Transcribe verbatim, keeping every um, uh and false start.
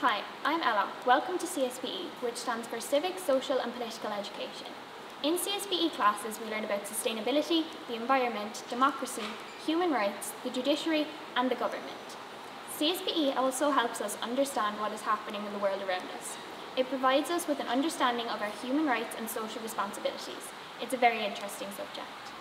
Hi, I'm Ella. Welcome to C S P E, which stands for Civic, Social and Political Education. In C S P E classes, we learn about sustainability, the environment, democracy, human rights, the judiciary and the government. C S P E also helps us understand what is happening in the world around us. It provides us with an understanding of our human rights and social responsibilities. It's a very interesting subject.